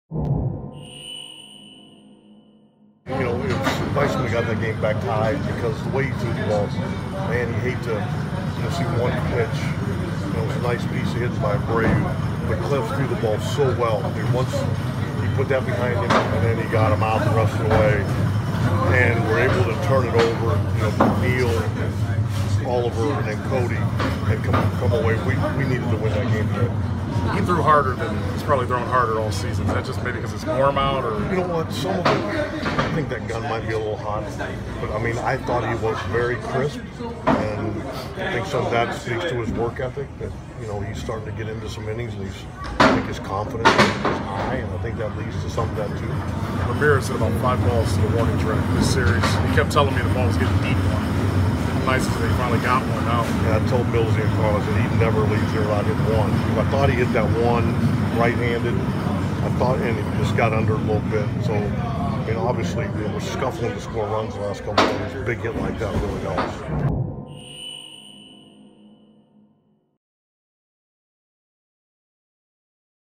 You know, it was nice when we got that game back tied because the way he threw the ball, man, you hate to see one pitch. You know, it was a nice piece of hitting by Brave, but Cliff threw the ball so well. I mean, once he put that behind him, and then he got him out and rushed it away, and we're able to turn it over. You know, Neil, Oliver, and then Cody, and come away. We needed to win that game today. He threw harder than he's probably thrown harder all season. Is that just maybe because it's warm out, or you know what? Some of it, I think that gun might be a little hot, but I mean, I thought he was very crisp, and I think some of that speaks to his work ethic. That he's starting to get into some innings, and I think his confidence is high, and I think that leads to some of that too. Ramirez hit about 5 balls to the warning track this series. He kept telling me the ball was getting deep on him. Nice that they finally got one out. Yeah, I told Millsy and Carl, I said he never leaves here without hitting one. I thought he hit that one right-handed. And he just got under a little bit. So, I mean, obviously, we're scuffling to score runs the last couple of days. A big hit like that really helps.